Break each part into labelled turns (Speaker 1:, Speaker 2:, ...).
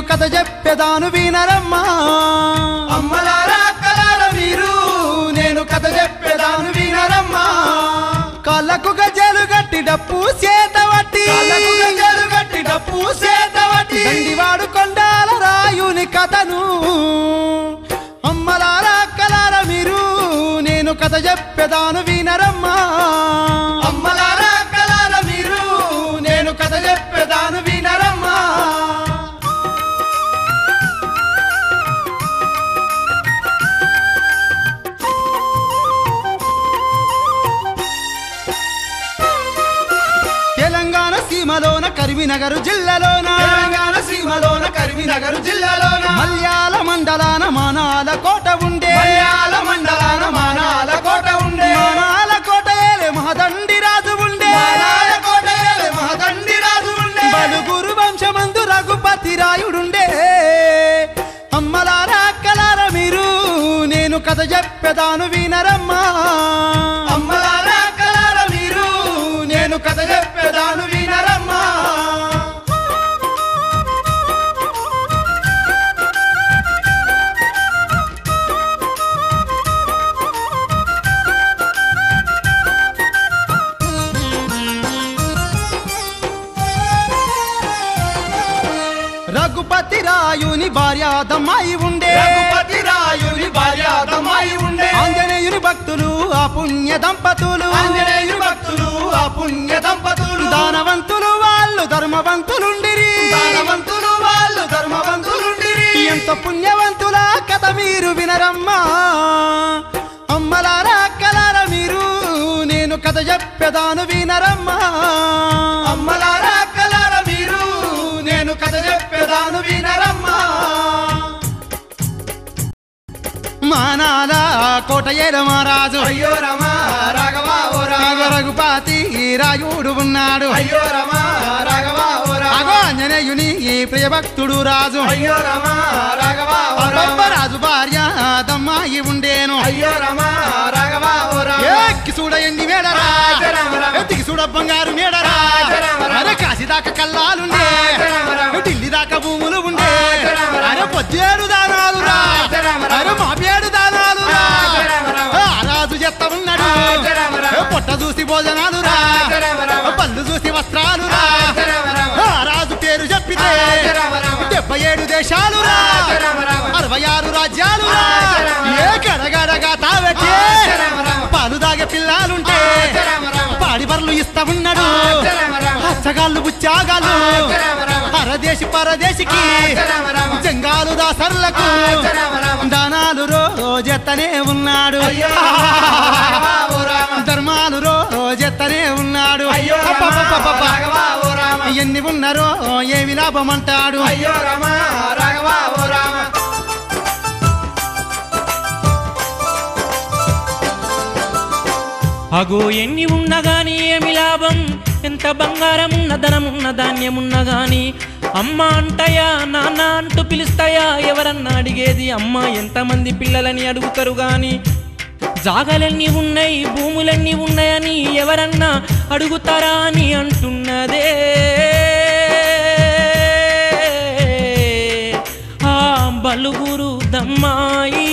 Speaker 1: కథ చెప్పేదాను వినరమ్మా అమ్మలారా అక్కలారా మీరు నేను కథ చెప్పేదాను వినరమ్మా కాళ్ళకు గజ్జలు గట్టి డప్పు చేతవట్టి దండివాడు కొండాల రాయుని కథను అమ్మలారా అక్కలారా మీరు నేను కథ చెప్పేదాను వినరమ్మా అమ్మలారా అక్కలారా మీరు నేను కథ చెప్పేదాను వినరమ్మా తెలంగాణ సీమలోన కరీంనగర్ జిల్లాలోన మల్యాల మండలాన మానాల కోట ఉండే మానాల కోట ఏలే మహదండి రాజు ఉండే బలుగురు వంశమందు రఘుపతి రాయుడుండే అమ్మలారా అక్కలారా మీరు నేను కథ చెప్పేదాను వినరమ్మా అమ్మలారా అక్కలారా మీరు నేను కథ చెప్పేదాను వినరమ్మా రఘుపతి రాయుని భార్యాదమ్మాయి ఉండే ఆంజనేయుని భక్తులు ఆ పుణ్య దంపతులు దానవంతులు వాళ్ళు ధర్మవంతులుండిరి ఎంత పుణ్యవంతుల కథ మీరు వినరమ్మా అమ్మలారా అక్కలారా మీరు నేను కథ చెప్పేదాను వినరమ్మా అమ్మలారా అక్కలారా మీరు నేను కథ చెప్పేదాను వినరమ్మా మానాల కోట ఏల మహారాజు
Speaker 2: అయ్యో రమా రాఘవా ఓ రాఘవ
Speaker 1: రఘుపతి రాయుడు ఉన్నాడు
Speaker 2: అయ్యో రమా రాఘవా ఓ రాఘవ
Speaker 1: ఆంజనేయుని ప్రియభక్తుడు రాజు
Speaker 2: అయ్యో రమా రాఘవా ఓ రాఘవ
Speaker 1: రాజు భార్య దమ్మాయి ఉండేను
Speaker 2: అయ్యో రమా రాఘవా ఓ రాఘవ
Speaker 1: ఎక్కి చూడ ఎన్ని మేడరా ఎత్తికి చూడ బంగారు మేడరా అరే కాశీ దాకా కల్లాలుండే ఢిల్లీ దాకా భూములు ఉండే అరే పొద్దేడు దానాలు రా అరే మాపేడు దానాలు రా రాజు చెత్త ఉన్నాడు పొట్ట చూసి భోజనాలు రా పళ్ళు చూసి వస్త్రాలు రా రాజు పేరు చెప్పితే 77 దేశాలు రా 66 రాజ్యాలు రా ఏ గడగడగా తావెట్టి పాలు దాగే పిల్లలుంటే పాడి బర్లు ఇస్తా ఉన్నాడు అచ్చగాళ్ళు బుచ్చాగాళ్ళు పరదేశి పరదేశికి జంగాలు దాసర్లకు దానాలు రోజెత్తనే ఉన్నాడు ధర్మాలు రోజెత్తనే ఉన్నాడు ఎన్ని ఉన్నారో ఏమి లాభం అంటాడు
Speaker 3: అగో ఎన్ని ఉన్నగాని ఏమి లాభం ఎంత బంగారం ఉన్న ధనమున్న ధాన్యమున్న గాని అమ్మ అంటయా నాన్న అంటూ పిలుస్తాయా ఎవరన్నా అడిగేది అమ్మ ఎంతమంది పిల్లలని అడుగుతారు గాని జాగలన్నీ ఉన్నాయి భూములన్నీ ఉన్నాయని ఎవరన్నా అడుగుతారా అని అంటున్నదే ఆ బలుగురు దమ్మాయి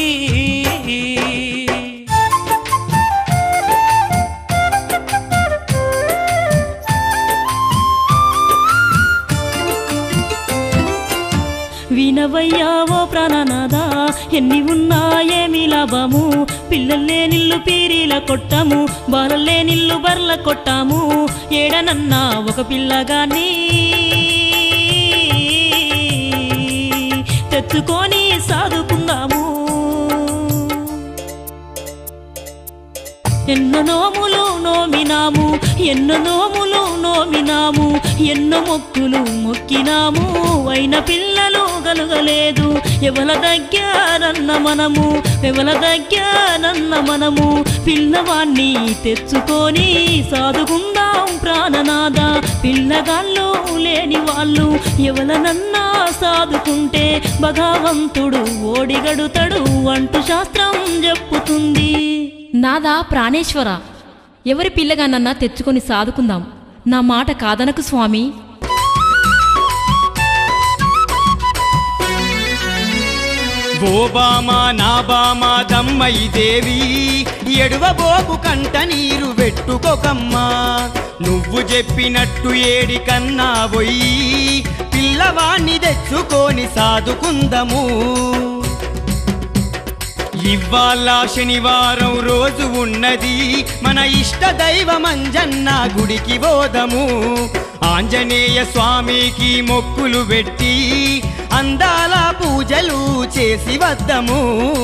Speaker 4: వినవయ్యా ఓ ప్రాణనాదా ఎన్ని ఉన్నాయేమి లాభము పిల్లల్లే నిల్లు పీరీల కొట్టాము బాలల్లే నిల్లు బర్ల కొట్టాము ఏడనన్నా ఒక పిల్లగాన్ని తెచ్చుకొని సాదుకుందాము ఎన్నో నోములు నోమినాము ఎన్నో నోములు నోమినాము ఎన్నో మొక్కులు మొక్కినాము అయిన పిల్లలు కలుగలేదు ఎవల దగ్గరన్న మనము పిల్లవాణ్ణి తెచ్చుకొని సాదుకుందాం ప్రాణనాద పిల్లగాళ్ళు లేని వాళ్ళు ఎవలనన్నా సాదుకుంటే భగవంతుడు ఓడిగడుతాడు అంటూ శాస్త్రం చెప్పుతుంది.
Speaker 5: నాదా ప్రాణేశ్వర ఎవరి పిల్లగానన్నా తెచ్చుకొని సాదుకుందాం నా మాట కాదనకు స్వామి.
Speaker 6: ఓ బామా నా బామా దమ్మయి దేవి ఎడువబోకు కంట నీరు పెట్టుకోకమ్మా నువ్వు చెప్పినట్టు ఏడి కన్నా పోయి పిల్లవాణ్ణి తెచ్చుకొని సాదుకుందము ఇవాళ శనివారం రోజు ఉన్నది మన ఇష్ట దైవం అంజన్న గుడికి పోదము ఆంజనేయ స్వామికి మొక్కులు పెట్టి అందాల పూజలు చేసి వద్దము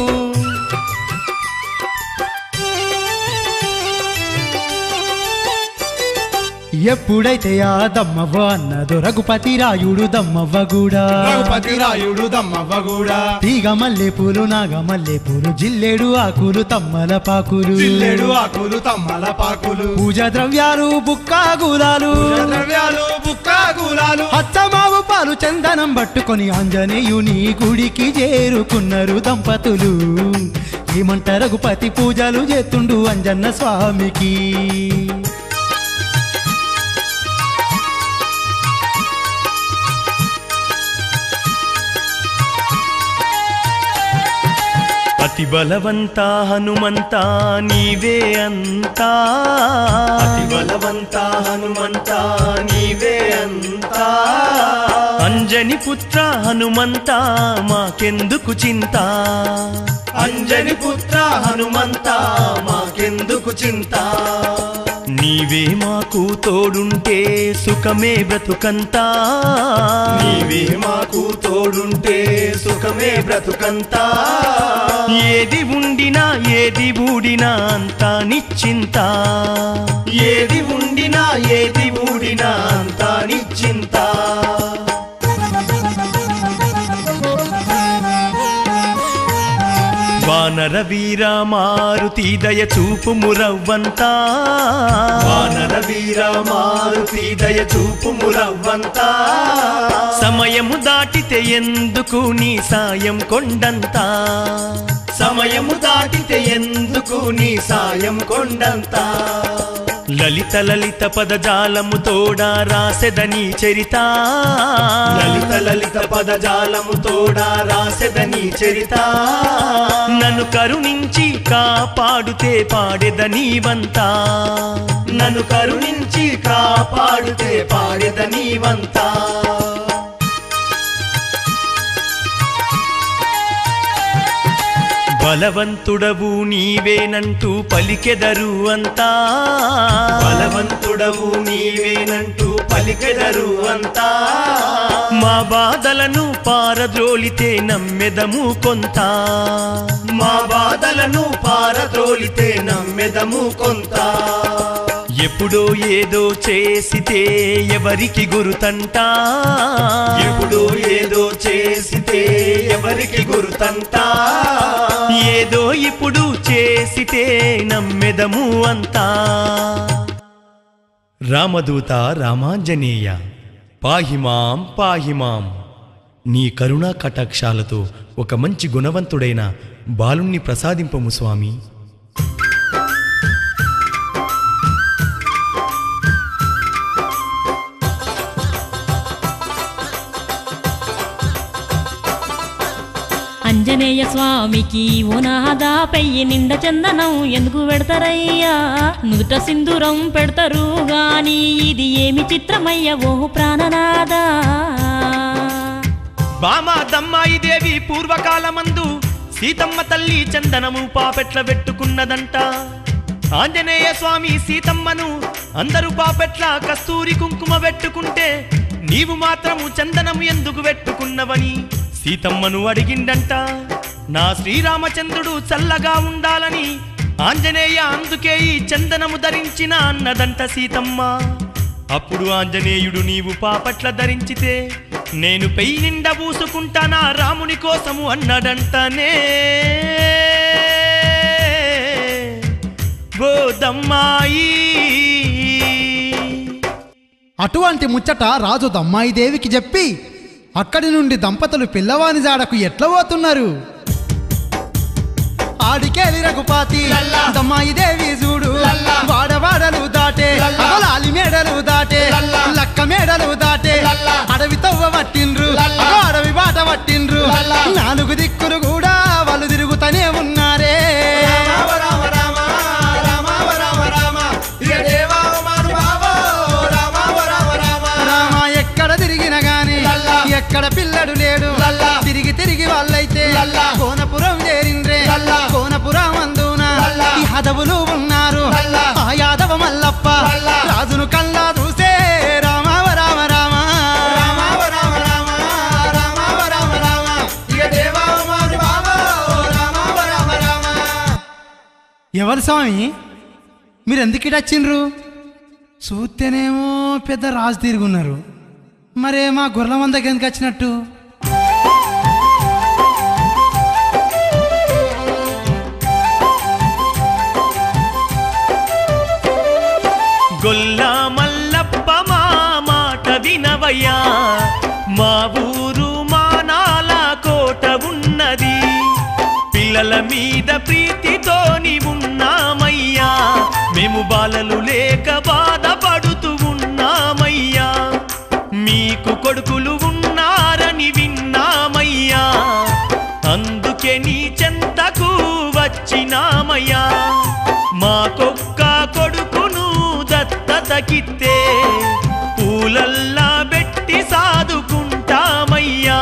Speaker 1: ఎప్పుడైతే ఆ దమ్మవ్వ అన్నదో రఘుపతి రాయుడు దమ్మవ్వ కూడా
Speaker 2: రఘుపతి రాయుడు దమ్మవ్వ కూడా
Speaker 1: తీగ మల్లె పూలు నాగ మల్లె పూలు జిల్లేడు ఆకులు తమ్మల పాకులు
Speaker 2: జిల్లేడు ఆకులు తమ్మల పాకులు
Speaker 1: పూజ ద్రవ్యాలు బుక్కా గులాలు
Speaker 2: ద్రవ్యాలు బుక్కా గులాలు
Speaker 1: అత్తమావు పాలు చందనం పట్టుకొని ఆంజనేయుని గుడికి చేరుకున్నారు దంపతులు ఏమంట రఘుపతి పూజలు చేస్తుండు అంజన్న స్వామికి
Speaker 7: అతి బలవంత హనుమంత నీవే అంతా అతి బలవంత హనుమంత నీవే అంతా అంజని పుత్ర హనుమంత మాకెందుకు చింత అంజని పుత్ర హనుమంత మాకెందుకు చింత నీవే మాకు తోడుంటే సుఖమే బ్రతుకంతా నీవే మాకు తోడుంటే సుఖమే బ్రతుకంతా ఏది ఉండినా ఏది ఊడినా అంతా నిశ్చింత ఏది ఉండినా ఏది ఊడినా అంతా నిశ్చింత వానర వీర మారుతి దయ చూపు మురవ్వంతా వానర వీర మారుతి దయ చూపు మురవ్వంతా సమయము దాటితే ఎందుకు నీ సాయం కొండంతా సమయము దాటితే ఎందుకు నీ సాయం కొండంతా లలిత లలిత పదజాలము తోడా రాసెదని చరిత లలిత లలిత పదజాలము తోడా రాసెదని చరిత నన్ను కరుణించి కాపాడుతే పాడెదనీవంతా నన్ను కరుణించి కాపాడుతే పాడెదనీవంతా బలవంతుడవు నీవేనంటూ పలికెదరు అంతా బలవంతుడవు నీవేనంటూ పలికెదరు అంతా మా బాధలను పారద్రోలితే నమ్మెదము కొంత మా బాధలను పారద్రోలితే నమ్మెదము కొంత ఎప్పుడో ఏదో చేసితే ఎవరికి గురుతంట ఎప్పుడో ఏదో చేసితే ఎవరికి గురుతంట ఏదో ఇప్పుడు చేసితే నమ్మెదము అంతా రామదూత రామాంజనేయ పాహిమాం పాహిమాం నీ కరుణా కటాక్షాలతో ఒక మంచి గుణవంతుడైన బాలుణ్ణి ప్రసాదింపము స్వామి
Speaker 4: అంజనేయ స్వామికి ఓనాదా పెయ్యి నిండ చందనం ఎందుకు పెడతారయ్యా నుదుట సింధూరం పెడతారు గాని ఇది ఏమి చిత్రమయ్య ఓ ప్రాణనాదా
Speaker 7: బామా దమ్మాయి దేవి పూర్వకాలమందు సీతమ్మ తల్లి చందనము పాపెట్ల పెట్టుకున్నదంట ఆంజనేయ స్వామి సీతమ్మను అందరూ పాపెట్ల కస్తూరి కుంకుమ పెట్టుకుంటే నీవు మాత్రము చందనము ఎందుకు పెట్టుకున్నవని సీతమ్మను అడిగిండంట నా శ్రీరామచంద్రుడు చల్లగా ఉండాలని ఆంజనేయ అందుకే ఈ చందనము ధరించిన అన్నదంట సీతమ్మ అప్పుడు ఆంజనేయుడు నీవు పాపట్ల ధరించితే నేను పెయి నిండా పూసుకుంటానా రాముని కోసము అన్నాడంటనే గోదమ్మాయి
Speaker 1: అటువంటి ముచ్చట రాజు దమ్మాయి దేవికి చెప్పి అక్కడి నుండి దంపతులు పిల్లవాని జాడకు ఎట్లా పోతున్నారు ఆడికేలి రఘుపాతి దమ్మాయి దేవి చూడు వాడవాడలు దాటే లాలి మేడలు దాటే లక్క మేడలు దాటే అడవి తవ్వ పట్టిండ్రు అడవి బాట పట్టిండ్రు నాలుగు దిక్కులు కూడా వాళ్ళు తిరుగుతూనే ఉన్నారే
Speaker 2: రామ రామ రామ రామ రామ రామ ఇక దేవా మహానుభావో రామ రామ రామ
Speaker 1: రామ ఎక్కడ తిరిగినా గాని ఎక్కడ పిల్లడు లేడు తిరిగి తిరిగి వాళ్ళైతే కోనపురం చేరిండ్రే కోనపురం అందున యాదవులు ఉన్నారు ఆ యాదవ మల్లప్ప రాజును కల్లా చూసే రామ రామ రామ
Speaker 2: రామ రామ రామ రామ రామ రామ ఇక దేవా మహానుభావో రామ రామ రామ
Speaker 1: ఎవరు స్వామి మీరు ఎందుకు ఇటు వచ్చిండ్రు చూస్తేనేమో పెద్ద రాజు తిరుగున్నారు మరే మా గొర్రెల మంద దగ్గర ఎందుకు వచ్చినట్టు
Speaker 7: గొల్ల మల్లప్ప మా మాట వినవయ్యా మా ఊరు మానాల కోట ఉన్నది పిల్లల మీద ప్రీతితోని ఉన్నామయ్యా మేము బాలలు లేక బాధపడుతూ ఉన్నామయ్యా మీకు కొడుకులు ఉన్నారని విన్నామయ్యా అందుకే నీ చెంతకు వచ్చినామయ్యా మాకొక్క కొడుకును దత్తతకిత్తే పూలల్లా పెట్టి సాదుకుంటామయ్యా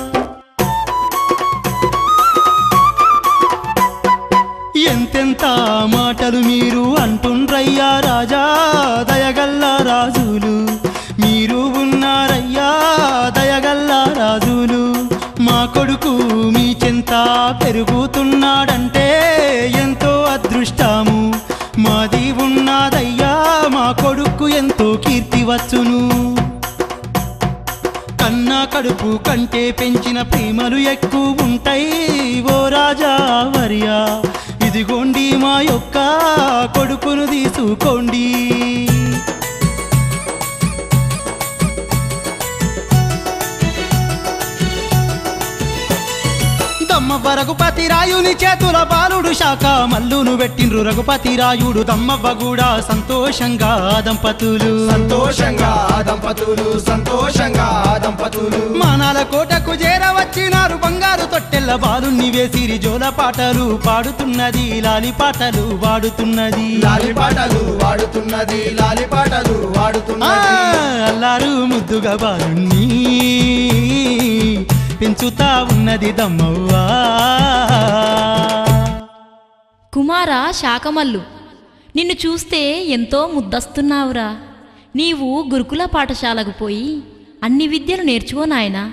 Speaker 6: ఎంతెంత మాటలు మీరు అంటుండ్రయ్యా రాజా దయగల్ల రాజులు మీరు ఉన్నారయ్యా దయగల్ల రాజులు మా కొడుకు మీ చెంత పెరుగుతున్నాడంటే ఎంతో అదృష్టము మాది ఉన్నదయ్యా మా కొడుకు ఎంతో కీర్తి వచ్చును కన్నా కడుపు కంటే పెంచిన ప్రేమలు ఎక్కువ ఉంటాయి ఓ రాజా వర్యా ఇదిగోండి మా యొక్క కొడుకును తీసుకోండి దమ్మవ్వ రఘుపతి రాయుని చేతుల బాలుడు శాఖ మల్లును పెట్టిండ్రు రఘుపతి రాయుడు దమ్మవ్వ కూడా సంతోషంగా దంపతులు
Speaker 2: దంపతులు
Speaker 1: మానాల కోటకు చేరవచ్చినారు బంగారు తొట్టెల్ల బాలుణ్ణి వేసిరి జోల పాటలు పాడుతున్నది లాలి పాటలు వాడుతున్నది
Speaker 2: లాలిపాటలు వాడుతున్నది
Speaker 1: అల్లారు ముద్దుగా బాలుణ్ణి పెంచుతా ఉన్నది దమ్మవ్వా
Speaker 5: కుమారా శాకమల్లు నిన్ను చూస్తే ఎంతో ముద్దస్తున్నావురా నీవు గురుకుల పాఠశాలకు పోయి అన్ని విద్యలు నేర్చుకో నాయనా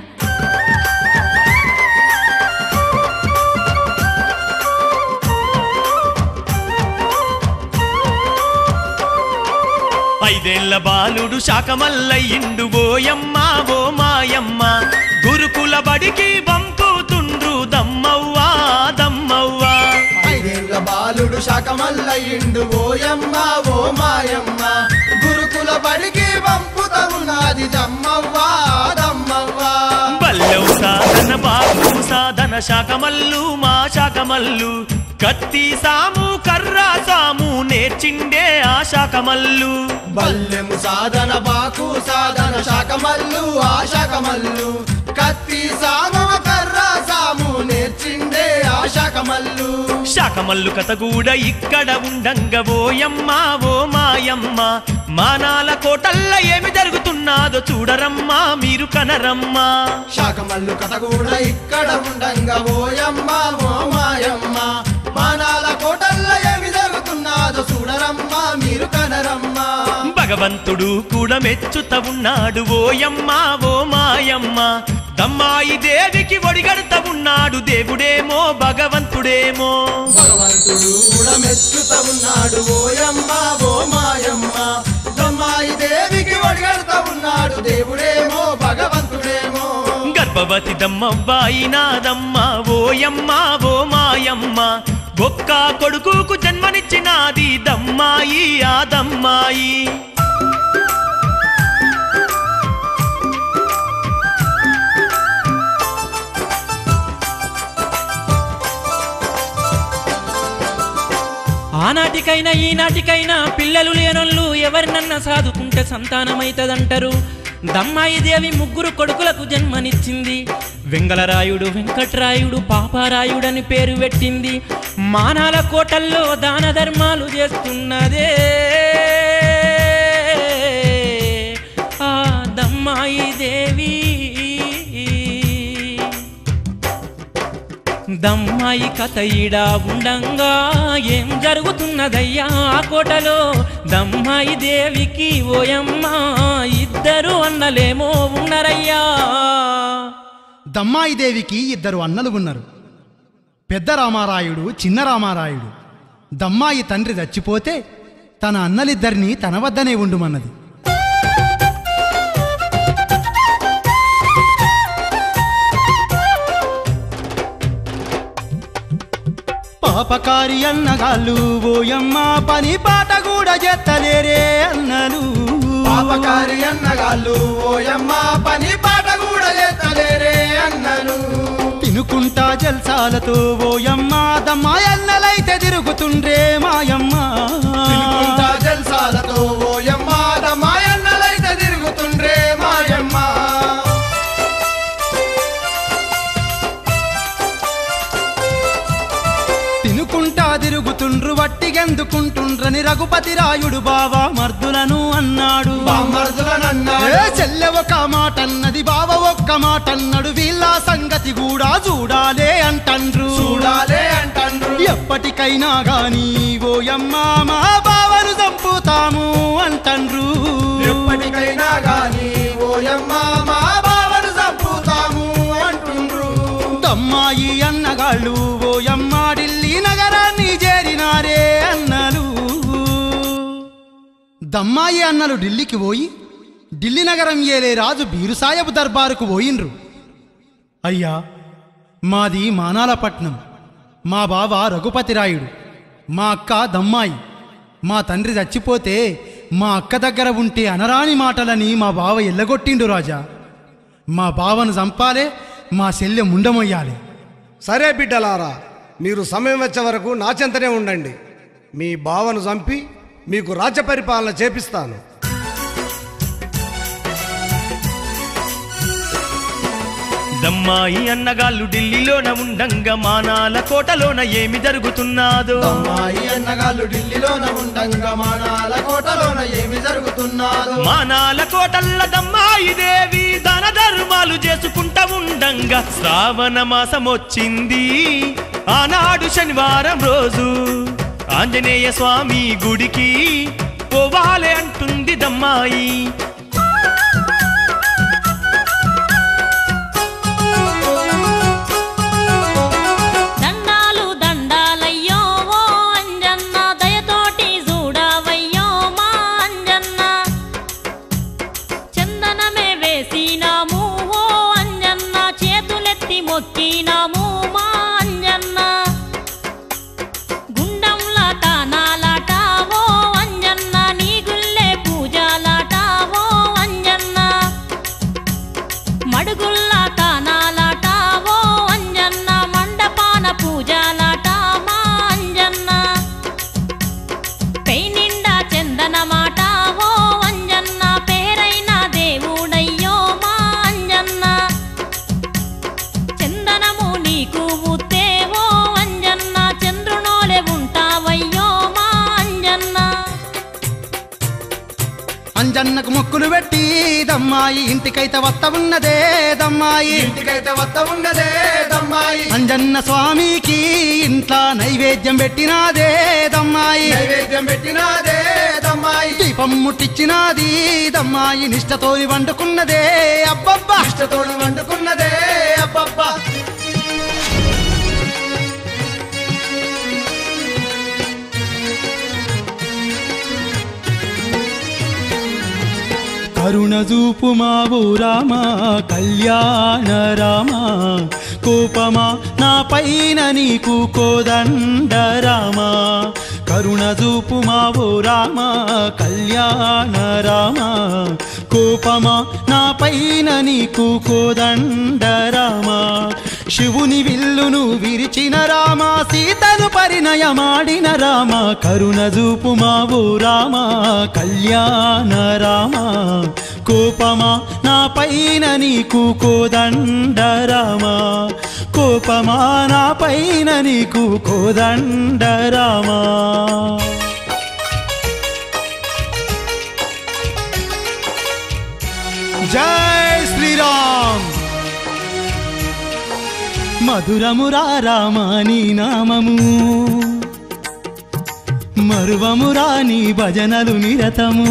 Speaker 7: ఐదేళ్ల బాలుడు శాకమల్లయ్యిండు ఓయమ్మ ఓ మాయమ్మ గురుకుల బడికి పంపుతుండ్రు దమ్మవ్వా దమ్మవ్వా
Speaker 2: ఐదేళ్ల బాలుడు శాకమల్లయ్యిండు ఓయమ్మ ఓ మాయమ్మ గురుకుల బడికి పంపుతా ఉన్నది దమ్మవ్వా దమ్మవ్వా
Speaker 7: బల్లెవు సాధన బాబు సాధన శాకమల్లు మా శాకమల్లు కత్తి సాము కర్రా సాము నేర్చిండే ఆ శాకమల్లు
Speaker 2: బల్లెము సాధన బాకు సాధన శాకమల్లు ఆ శాకమల్లు కత్తి సాము కర్ర సాము నేర్చిండే ఆ శాకమల్లు
Speaker 7: శాకమల్లు కథ కూడా ఇక్కడ ఉండంగా ఓయమ్మ ఓ మాయమ్మ మానాల కోటల్ల ఏమి జరుగుతున్నాదో చూడరమ్మా మీరు కనరమ్మా
Speaker 2: శాకమల్లు కథ కూడా ఇక్కడ ఉండంగా ఓయమ్మ ఓ మాయమ్మ మానాల కోటల్ల ఏమి జరుగుతున్నాదో చూడరమ్మా మీరు కనరమ్మా
Speaker 7: భగవంతుడు కూడా మెచ్చుత ఉన్నాడు ఓయమ్మ ఓ మాయమ్మ దమ్మాయి దేవికి ఒడిగడత ఉన్నాడు దేవుడేమో భగవంతుడేమో
Speaker 2: భగవంతుడు కూడా మెచ్చుతా ఉన్నాడు ఓయమ్మ ఓ మాయమ్మ దమ్మాయి దేవికి ఒడిగడతా ఉన్నాడు దేవుడేమో భగవంతుడేమో
Speaker 7: గర్భవతి దమ్మవ్వాయి నాదమ్మ ఓయమ్మ ఓ మాయమ్మ ఒక్క కొడుకుకు జన్మనిచ్చినాది దమ్మాయి ఆ దమ్మాయి
Speaker 3: ఆనాటికైనా ఈనాటికైనా పిల్లలు లేనోళ్ళు ఎవరినన్నా సాదుకుంటే సంతానమైతదంటారు దమ్మాయి దేవి ముగ్గురు కొడుకులకు జన్మనిచ్చింది వెంగళరాయుడు వెంకట్రాయుడు పాపారాయుడని పేరు పెట్టింది. మానాల కోటల్లో దాన ధర్మాలు చేస్తున్నదే ఆ దమ్మాయి దేవి. దమ్మాయి కథ ఈడా ఉండంగా ఏం జరుగుతున్నదయ్యా ఆ కోటలో? దమ్మాయి దేవికి ఓయమ్మ ఇద్దరు అన్నలేమో ఉన్నరయ్యా.
Speaker 6: దమ్మాయి దేవికి ఇద్దరు అన్నలు ఉన్నారు. పెద్ద రామారాయుడు, చిన్న రామారాయుడు. దమ్మాయి తండ్రి చచ్చిపోతే తన అన్నలిద్దరినీ తన వద్దనే ఉండుమన్నది. పాపకారి అన్నగాళ్ళు ఓయమ్మ పని పాట కూడా చేత్తలేరే అన్నలు.
Speaker 2: పాపకారి అన్నగాళ్ళు ఓయమ్మ పని పాట కూడా చేస్తలేరే అన్నలు.
Speaker 6: తినుకుంటా జల్సాలతో ఓయమ్మ దమ్మాయి అన్నలైతే తిరుగుతుండ్రే మాయమ్మ.
Speaker 2: తినుకుంటా జల్సాలతో ఓయమ్మ దమ్మాయి అన్నలైతే తిరుగుతుండ్రే మాయమ్మ.
Speaker 6: తినుకుంటా తిరుగుతుండ్రు వట్టిగెందుకుంటుండ్రని రఘుపతి రాయుడు బావా మర్దులను అన్నాడు.
Speaker 2: బామర్దులనన్నాడు.
Speaker 6: చెల్లె ఒక మాట అన్నది, బావ ఒక్క మాట అన్నాడు. వీళ్ళ సంగతి కూడా చూడాలే అంటండ్రు.
Speaker 2: చూడాలే అంటండ్రు.
Speaker 6: ఎప్పటికైనా గాని ఓయమ్మ మా బావను చంపుతాము అంటండ్రు.
Speaker 2: ఎప్పటికైనా గాని ఓయమ్మ మా బావను చంపుతాము అంటుండ్రు.
Speaker 6: దమ్మాయి అన్నగాళ్ళు ఓయమ్మ ఢిల్లీ నగరాన్ని చేరినారే అన్నలు. దమ్మాయి అన్నలు ఢిల్లీకి పోయి ఢిల్లీ నగరం ఏలే రాజు బీరుసాయబు దర్బారుకు పోయిండ్రు. అయ్యా, మాది మానాలపట్నం. మా బావ రఘుపతి రాయుడు, మా అక్క దమ్మాయి. మా తండ్రి చచ్చిపోతే మా అక్క దగ్గర ఉంటే అనరాని మాటలని మా బావ ఎల్లగొట్టిండు రాజా. మా బావను చంపాలే, మా శల్యం ముండమొయ్యాలి.
Speaker 8: సరే బిడ్డలారా, మీరు సమయం వచ్చే వరకు నా చెంతనే ఉండండి. మీ బావను చంపి మీకు రాజ్య పరిపాలన చేపిస్తాను.
Speaker 7: దమ్మాయి అన్నగాళ్ళు ఢిల్లీలోన ఉండంగా మానాల కోటలోన ఏమి జరుగుతున్నాదో?
Speaker 2: దమ్మాయి అన్నగాళ్ళు ఢిల్లీలోన ఉండంగా మానాల కోటలోన ఏమి జరుగుతున్నాదో?
Speaker 7: మానాల కోటల్ల దమ్మాయి దేవి దాన ధర్మాలు చేసుకుంటా ఉండంగా శ్రావణ మాసం వచ్చింది. ఆనాడు శనివారం రోజు ఆంజనేయ స్వామి గుడికి పోవాలే అంటుంది దమ్మాయి.
Speaker 4: దండాలు దండాలయ్యో ఓ అంజన్న, దయతోటి చూడవయ్యో మా అంజన్న. చందనమే వేసినాము ఓ అంజన్న, చేతులెత్తి మొక్కినాము మా అంజన్న. గుండంలా తానాలాట ఓ అంజన్న, నీ గుల్లే పూజలాట ఓ అంజన్న. మడుగుల్లా తానాలాట ఓ అంజన్న, మండపాన పూజలాట మా అంజన్న. పై నిండా చందనమాట ఓ అంజన్న, పేరైన దేవుడయ్యో మా అంజన్న. చందనము నీకు ఊతే ఓ అంజన్న, చంద్రునోలే ఉంటావయ్యో మా అంజన్న.
Speaker 6: అంజన్నకు మొక్కులు పెట్టి దమ్మాయి ఇంటికైతే వత్త ఉన్నదే దమ్మాయి.
Speaker 2: ఇంటికైతే వత్త ఉన్నదే దమ్మాయి.
Speaker 6: అంజన్న స్వామికి ఇంట్లో నైవేద్యం పెట్టినాదే దమ్మాయి.
Speaker 2: నైవేద్యం పెట్టినాదే దమ్మాయి.
Speaker 6: దీపం ముట్టించినాది దమ్మాయి, నిష్టతోని వండుకున్నదే అబ్బబ్బా.
Speaker 2: ఇష్టతోడు వండుకున్నదే అబ్బబ్బా.
Speaker 6: కరుణ చూపు మా ఓ రామ కళ్యాణ రామ, కోపమా నా పైన నీకు కోదండ రామ. కరుణ చూపు మా ఓ రామ కళ్యాణ రామ, కోపమా నా పైన నీకు కోదండ రామ. శివుని విల్లును విరిచిన రామ, సీతను పరిణయమాడిన రామ. కరుణ చూపు మా ఓ రామ కళ్యాణ రామ, కోపమా నా పైన నీకు కోదండరామా, కోపమా నా పైన నీకు కోదండరామా. జై శ్రీరామ్. మధురమురా రామా నీ నామము, మరువమురా నీ భజనలు నిరతము.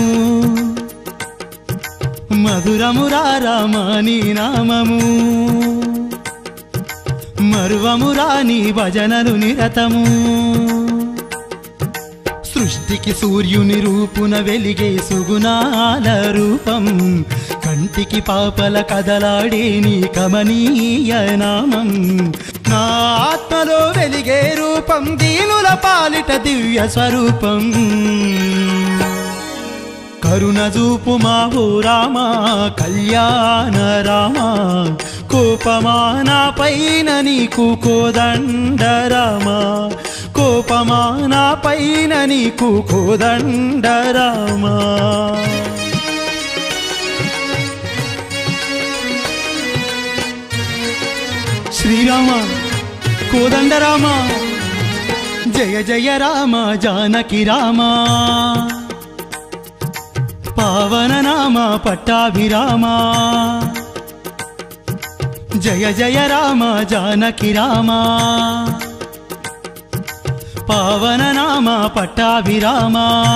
Speaker 6: మధురమురా రామా నీ నామము, మరువమురా నీ భజనలు నిరతము. సృష్టికి సూర్యుని రూపున వెలిగే సుగుణాల రూపం, కంటికి పాపల కదలాడే నీ కమనీయ నామం. నా ఆత్మలో వెలిగే రూపం, దీనుల పాలిట దివ్య స్వరూపం. కరుణ చూపు మా ఓ రామా కళ్యాణ రామా, కోపమా నా పైన నీకు కోదండరామా, కోపమా నా పైన నీకు కోదండరామా. శ్రీరామ కోదండరామ, జయ జయ రామ జానకి రామ, పావన నామ పట్టాభిరామ. జయ జయ రామ జానకి రామ, పావన నామ పట్టాభిరామ.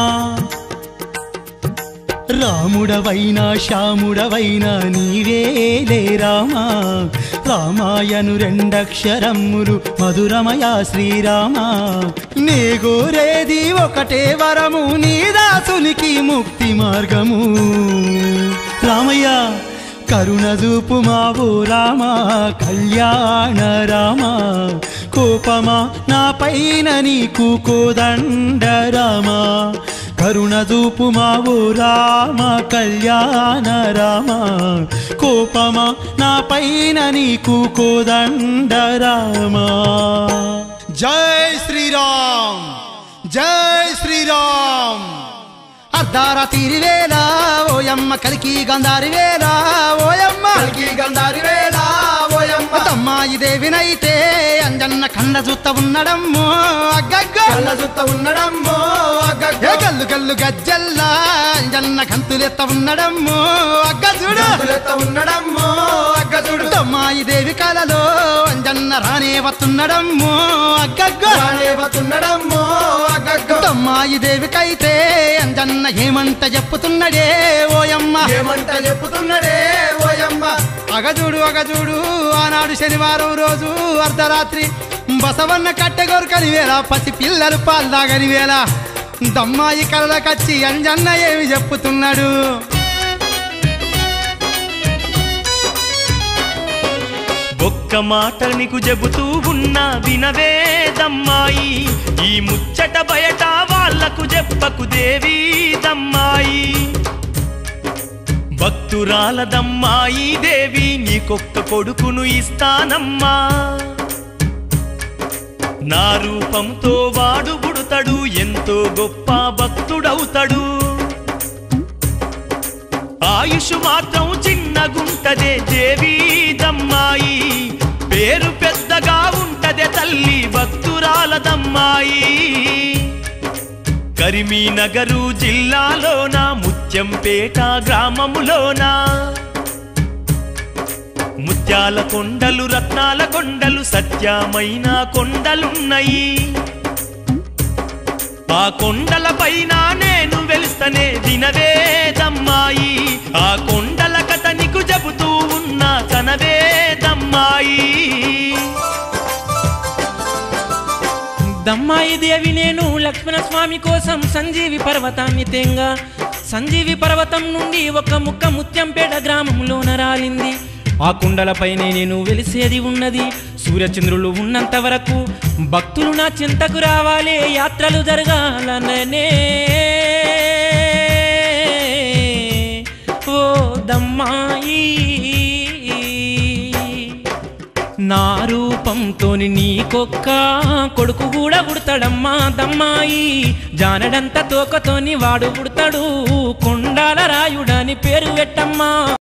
Speaker 6: రాముడవైనా శ్యాముడవైనా నీవేలే రామా, రామాయను రెండక్షరములు మధురమయ శ్రీరామ. నే గోరేది ఒకటే వరము, నీ దాసునికి ముక్తి మార్గము. రామయ్య కరుణ చూపు మా ఓ రామా కళ్యాణ రామా, కోపమా నా పైన నీకు కోదండరామా, కరుణ చూపు మా ఓ రామ కళ్యాణ రామా, కోపమా నా పైన నీకు కోదండరామా. జై శ్రీరామ్, జై శ్రీరామ్. అర్ధారాతిరి వేళ ఓయమ్మ కలికి గంధారి వేళ ఓయమ్మ,
Speaker 2: కలికి గంధారి వేళ ఓయమ్మ.
Speaker 6: తమ్మాయి దేవినైతే అంజన్న కన్న జుత్త ఉన్నడమ్మో అగ్గగ్గ,
Speaker 2: కళ్ళ జుత్త ఉన్నడమ్మో అగ్గగ్గ.
Speaker 6: గల్లు గల్లు గజ్జల్లా అంజన్న కంతులెత్త ఉన్నడమ్మో అగ్గ చూడు,
Speaker 2: కంతులెత్త ఉన్నడమ్మో అగ్గ చూడు.
Speaker 6: తమ్మాయి దేవి కలలో అంజన్న రానే వస్తున్నాడమ్మో అగ్గగ్గ,
Speaker 2: రానే వస్తున్నాడమ్మో అగ్గగ్గ.
Speaker 6: తమ్మాయి దేవికైతే అంజన్న ఏమంట చెప్పుతున్నడే ఓయమ్మ,
Speaker 2: ఏమంట చెప్పుతున్నడే ఓయమ్మ.
Speaker 6: అగజూడు అగజూడు ఆనాడు శనివారం రోజు అర్ధరాత్రి బసవన్న కట్టెగొరకని వేళ, పసి పిల్లలు పాలు తాగని వేళ, దమ్మాయి కళ్ళకచ్చి అంజన్న ఏమి చెప్పుతున్నాడు.
Speaker 7: ఒక్క మాట నీకు చెబుతూ ఉన్నా వినవేదమ్మాయి, ఈ ముచ్చట బయట వాళ్లకు చెప్పకు దేవి దమ్మాయి. భక్తురాలదమ్మాయి దేవి నీకొక్క కొడుకును ఇస్తానమ్మా, నా రూపంతో వాడు పుడతాడు, ఎంతో గొప్ప భక్తుడవుతాడు. ఆయుష్ మాత్రం చిన్నగుంటదే దేవి దమ్మాయి, పేరు పెద్దగా ఉంటదే తల్లి భక్తురాలదమ్మాయి. కరీంనగర్ జిల్లాలోన ముత్యంపేట గ్రామములోన ముత్యాల కొండలు రత్నాల కొండలు సత్యమైన కొండలున్నాయి. ఆ కొండల పైన నేను వెలుస్తనే వినవేదమ్మాయి, ఆ కొండల కథ నీకు చెబుతూ ఉన్నా కనవేదమ్మాయి.
Speaker 3: దమ్మాయి దేవి నేను లక్ష్మణ స్వామి కోసం సంజీవి పర్వతాన్ని తెంగా, సంజీవి పర్వతం నుండి ఒక ముక్క ముత్యంపేట గ్రామంలోన రాలింది. ఆ కుండలపైనే నేను వెలిసేది ఉన్నది. సూర్యచంద్రులు ఉన్నంత వరకు భక్తులు నా చింతకు రావాలే, యాత్రలు జరగాలనే. ఓ దమ్మాయి నా రూపంతోని నీకొక్క కొడుకు కూడా పుడతాడమ్మా దమ్మాయి, జానడంత తోకతోని వాడు పుడతాడు. ఇతడు కొండాల రాయుడని పేరు పెట్టమ్మా